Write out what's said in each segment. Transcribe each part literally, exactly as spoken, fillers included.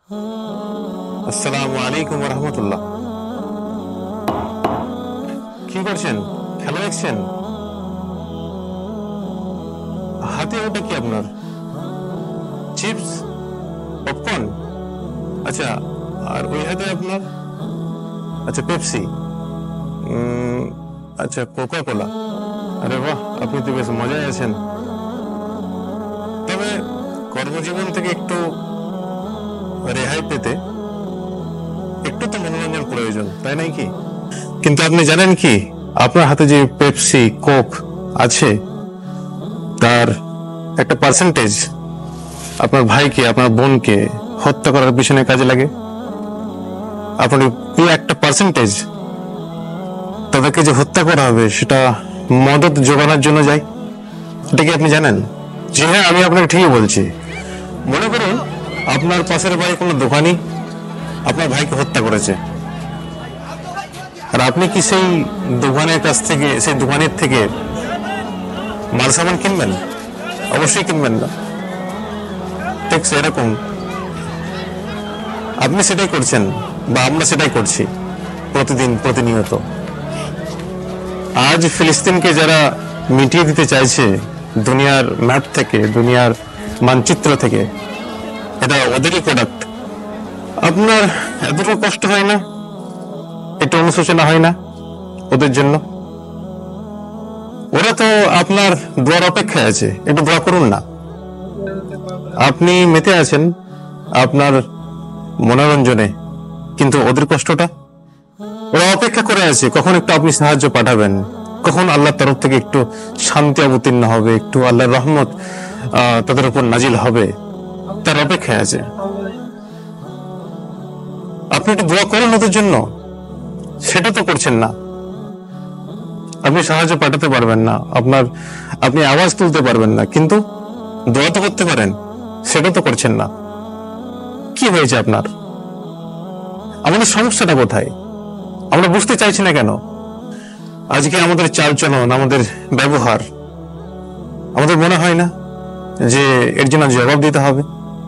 আসসালামু আলাইকুম ওয়া রাহমাতুল্লাহ। কি করছেন? খেলা দেখছেন? হাতে ওটা কি আপনার? Chips, popcorn? আচ্ছা, আর ওই হাতে আপনার? আচ্ছা, পেপসি। উম, আচ্ছা, কোকা কোলা। আরে বাহ, আপনি তো বেশ মজায় আছেন। তবে কর্মজীবন থেকে একটু রেহাই পেতে একটু তো মনোরঞ্জন প্রয়োজন, তাই নাই কি? কিন্তু আপনি জানেন কি, আপনার হাতে যে পেপসি, কোক আছে, তার একটা পার্সেন্টেজ আপনার ভাইকে, আপনার বোনকে হত্যা করার পিছনে কাজে লাগে। আপনি এই একটা পার্সেন্টেজ তাদেরকে যে হত্যা করা হবে সেটা মদত জোগানোর জন্য যায়। এটা কি আপনি জানেন? জি হ্যাঁ, আমি আপনাকে ঠিকই বলছি। মনে করুন আপনার পাশের বাড়ি কোনো দোকানি আপনার ভাইকে হত্যা করেছে, আর আপনি কি সেই দোকানের কাছ থেকে, সেই দোকানের থেকে মাল সামান কিনবেন? অবশ্যই কিনবেন না। ঠিক সেরকম আপনি সেটাই করছেন, বা আমরা সেটাই করছি প্রতিদিন, প্রতিনিয়ত। আজ ফিলিস্তিনকে যারা মিটিয়ে দিতে চাইছে দুনিয়ার ম্যাপ থেকে, দুনিয়ার মানচিত্র থেকে, এটা ওদেরই প্রোডাক্ট। আপনার এতটা কষ্ট হয় না? একটু অনুশোচনা হয় না ওদের জন্য? ওরা তো আপনার দোয়ার অপেক্ষায় আছে, একটু দোয়া করুন না। আপনি মেতে আছেন আপনার মনোরঞ্জনে, কিন্তু ওদের কষ্টটা? ওরা অপেক্ষা করে আছে কখন একটু আপনি সাহায্য পাঠাবেন, কখন আল্লাহর তরফ থেকে একটু শান্তি অবতীর্ণ হবে, একটু আল্লাহর রহমত আহ তাদের উপর নাজিল হবে, তার অপেক্ষায় আছে। আপনি একটু দোয়া করুন ওদের জন্য, সেটা তো করছেন না। আপনি সাহায্য পাঠাতে পারবেন না, আপনার আপনি আওয়াজ তুলতে পারবেন না, কিন্তু দোয়া তো করতে পারেন, সেটা তো করছেন না। কি হয়েছে আপনার? আমাদের সমস্যাটা কোথায়? আমরা বুঝতে চাইছি না কেন? আজকে আমাদের চালচলন, আমাদের ব্যবহার, আমাদের মনে হয় না যে এর জন্য জবাব দিতে হবে?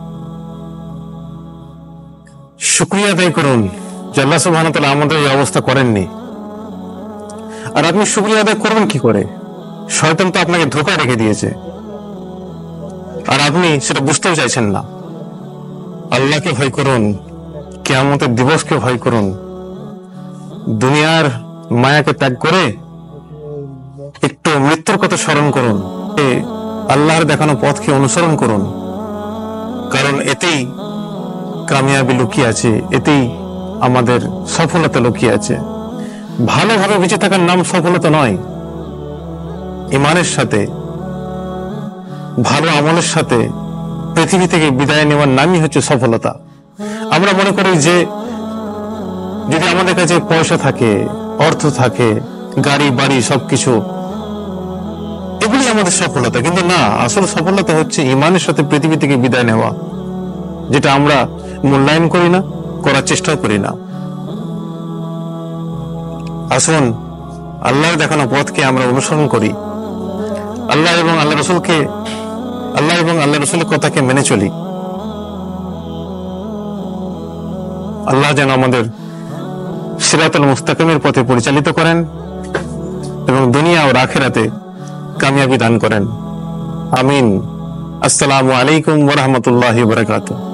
শুকরিয়া আদায় করুন যে আল্লাহ সুবহানাহু ওয়া তাআলা আমাদের এই অবস্থা করেননি। আর আপনি শুকরিয়া আদায় করবেন কি করে? শয়তান তো আপনাকে ধোঁকা রেখে দিয়েছে, আর আপনি সেটা বুঝতেও চাইছেন না। আল্লাহকে ভয় করুন, কিয়ামতের দিবসকে ভয় করুন, দুনিয়ার মায়াকে ত্যাগ করে একটু মৃত্যুর কথা স্মরণ করুন, আল্লাহর দেখানো পথকে অনুসরণ করুন, কারণ এতেই কামিয়াবি লুকিয়ে আছে, এতেই আমাদের সফলতা লুকিয়ে আছে। ভালোভাবে বেঁচে থাকার নাম সফলতা নয়। ঈমানের সাথে, ভালো আমলের সাথে পৃথিবী থেকে বিদায় নেওয়ার নামই হচ্ছে সফলতা। আমরা মনে করি যে যদি আমাদের কাছে পয়সা থাকে, অর্থ থাকে, গাড়ি বাড়ি সবকিছু, এগুলি আমাদের সফলতা। কিন্তু না, আসল সফলতা হচ্ছে ঈমানের সাথে পৃথিবী থেকে বিদায় নেওয়া, যেটা আমরা মূল্যায়ন করি না, করার চেষ্টাও করি না। আসুন আল্লাহর দেখানো পথকে আমরা অনুসরণ করি, আল্লাহ এবং আল্লাহ রসুলকে, আল্লাহ এবং আল্লাহ রসুলের কথাকে মেনে চলি। আল্লাহ যেন আমাদের সিরাতুল মুস্তাকিমের পথে পরিচালিত করেন এবং দুনিয়া ও আখিরাতে কামিয়াবি দান করেন। আমিন। আসসালামু আলাইকুম ওয়া রাহমাতুল্লাহি ওয়া বারাকাতুহু।